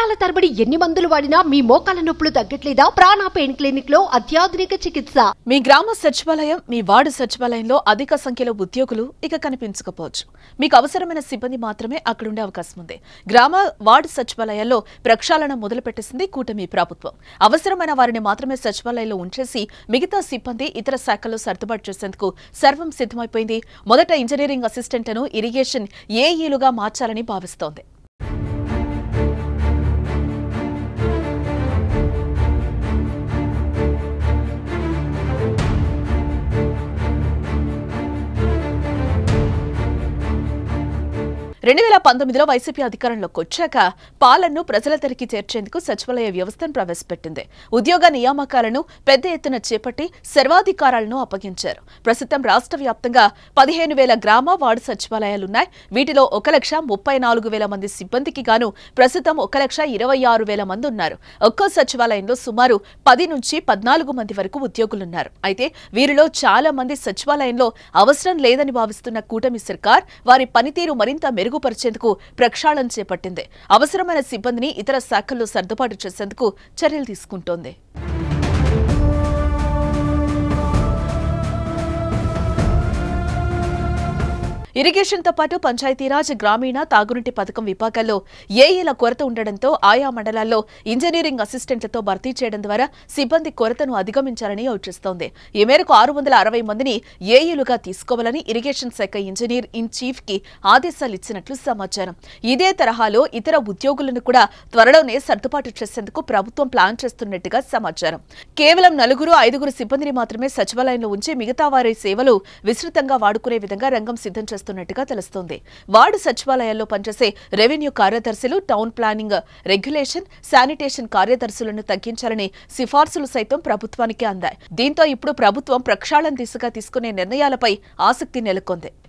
సంవత్సరాల తరబడి ఎన్ని మందులు వాడినా మీ మోకాల నొప్పులు తగ్గట్లేదా? ప్రాణ పెయిన్ క్లినిక్ లో అత్యాధునిక చికిత్స. మీ గ్రామ సచివాలయం, మీ వార్డు సచివాలయంలో అధిక సంఖ్యలో ఉద్యోగులు ఇక కనిపించకపోవచ్చు. మీకు అవసరమైన సిబ్బంది మాత్రమే అక్కడుండే అవకాశం ఉంది. గ్రామ వార్డు సచివాలయాల్లో ప్రక్షాళన మొదలుపెట్టేసింది కూటమి ప్రభుత్వం. అవసరమైన వారిని మాత్రమే సచివాలయంలో ఉంచేసి మిగతా సిబ్బంది ఇతర శాఖల్లో సర్దుబాటు చేసేందుకు సర్వం సిద్ధమైపోయింది. మొదట ఇంజనీరింగ్ అసిస్టెంట్లను ఇరిగేషన్ ఏఈలుగా మార్చాలని భావిస్తోంది. లో వైసీపీ అధికారంలోకి వచ్చాక పాలనను ప్రజల దరికి చేర్చేందుకు సచివాలయ వ్యవస్థను ప్రవేశపెట్టింది. ఉద్యోగ నియామకాలను పెద్ద ఎత్తున చేపట్టి సర్వాధికారాలను అప్పగించారు. ప్రస్తుతం రాష్ట్ర వ్యాప్తంగా 15,000 గ్రామ వార్డు సచివాలయాలున్నాయి. వీటిలో 1,34,000 మంది సిబ్బందికి గాను ప్రస్తుతం 1,26,000 మంది ఉన్నారు. ఒక్కో సచివాలయంలో సుమారు 10 నుంచి 14 మంది వరకు ఉద్యోగులున్నారు. అయితే వీరిలో చాలా మంది సచివాలయంలో అవసరం లేదని భావిస్తున్న కూటమి సర్కార్ వారి పనితీరు మరింత మెరుగుపరిచేందుకు ప్రక్షాళన చేపట్టింది. అవసరమైన సిబ్బందిని ఇతర శాఖల్లో సర్దుబాటు చేసేందుకు చర్యలు తీసుకుంటోంది. ఇరిగేషన్తో పాటు పంచాయతీరాజ్, గ్రామీణ, తాగునీటి పథకం విభాగాల్లో ఏఈల కొరత ఉండడంతో ఆయా మండలాల్లో ఇంజనీరింగ్ అసిస్టెంట్లతో భర్తీ చేయడం ద్వారా సిబ్బంది కొరతను అధిగమించాలని యోచిస్తోంది. ఈ మేరకు 660 మందిని ఏఈలుగా తీసుకోవాలని ఇరిగేషన్ శాఖ ఇంజనీర్ ఇన్ చీఫ్ కి ఆదేశాలు ఇచ్చినట్లు సమాచారం. ఇదే తరహాలో ఇతర ఉద్యోగులను కూడా త్వరలోనే సర్దుబాటు చేసేందుకు ప్రభుత్వం ప్లాన్ చేస్తున్నట్టుగా సమాచారం. కేవలం 4-5 సిబ్బందిని మాత్రమే సచివాలయంలో ఉంచి మిగతా వారి సేవలు విస్తృతంగా వాడుకునే విధంగా రంగం సిద్ధం చేస్తున్నట్టుగా తెలుస్తోంది. వార్డు సచివాలయాల్లో పనిచేసే రెవెన్యూ కార్యదర్శులు, టౌన్ ప్లానింగ్, రెగ్యులేషన్, శానిటేషన్ కార్యదర్శులను తగ్గించాలనే సిఫార్సులు సైతం ప్రభుత్వానికి అందాయి. దీంతో ఇప్పుడు ప్రభుత్వం ప్రక్షాళన దిశగా తీసుకునే నిర్ణయాలపై ఆసక్తి నెలకొంది.